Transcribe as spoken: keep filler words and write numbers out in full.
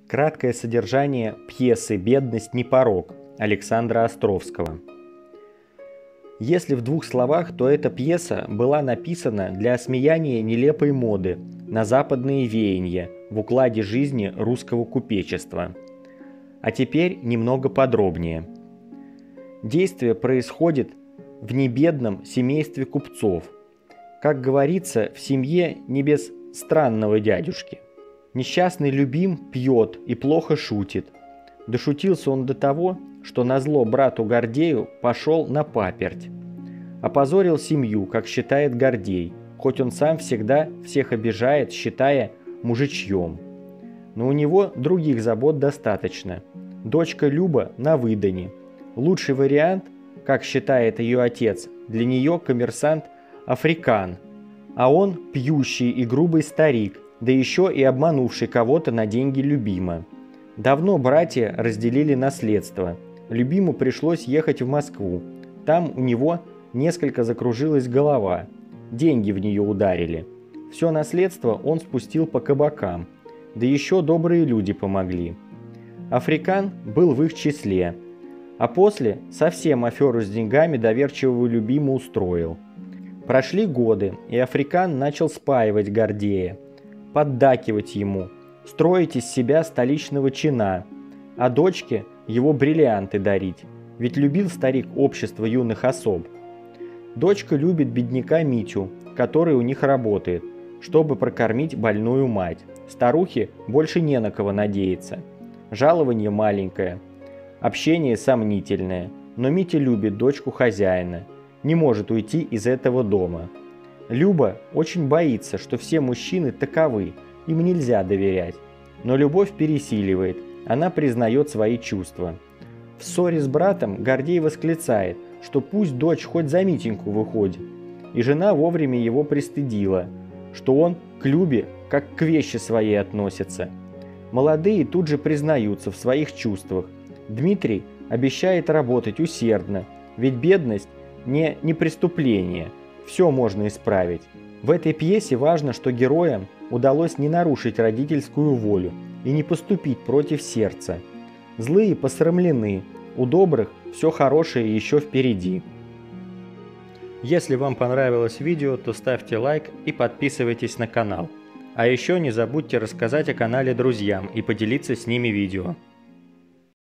Краткое содержание пьесы «Бедность не порок» Александра Островского. Если в двух словах, то эта пьеса была написана для осмеяния нелепой моды на западные веяния в укладе жизни русского купечества. А теперь немного подробнее. Действие происходит в небедном семействе купцов. Как говорится, в семье не без странного дядюшки. Несчастный любим пьет и плохо шутит. Дошутился он до того, что назло брату Гордею пошел на паперть. Опозорил семью, как считает Гордей, хоть он сам всегда всех обижает, считая мужичьем. Но у него других забот достаточно. Дочка Люба на выдане. Лучший вариант, как считает ее отец, для нее коммерсант Африкан, а он пьющий и грубый старик, да еще и обманувший кого-то на деньги любима. Давно братья разделили наследство. Любиму пришлось ехать в Москву. Там у него несколько закружилась голова. Деньги в нее ударили. Все наследство он спустил по кабакам. Да еще добрые люди помогли. Африкан был в их числе. А после совсем аферу с деньгами доверчивого любиму устроил. Прошли годы, и Африкан начал спаивать Гордея, поддакивать ему, строить из себя столичного чина, а дочке его бриллианты дарить, ведь любил старик общество юных особ. Дочка любит бедняка Митю, который у них работает, чтобы прокормить больную мать. Старухе больше не на кого надеяться. Жалование маленькое, общение сомнительное, но Митя любит дочку хозяина, не может уйти из этого дома. Люба очень боится, что все мужчины таковы, им нельзя доверять. Но любовь пересиливает, она признает свои чувства. В ссоре с братом Гордей восклицает, что пусть дочь хоть за Митеньку выходит. И жена вовремя его пристыдила, что он к Любе как к вещи своей относится. Молодые тут же признаются в своих чувствах. Дмитрий обещает работать усердно, ведь бедность не, не преступление, все можно исправить. В этой пьесе важно, что героям удалось не нарушить родительскую волю и не поступить против сердца. Злые посрамлены, у добрых все хорошее еще впереди. Если вам понравилось видео, то ставьте лайк и подписывайтесь на канал. А еще не забудьте рассказать о канале друзьям и поделиться с ними видео.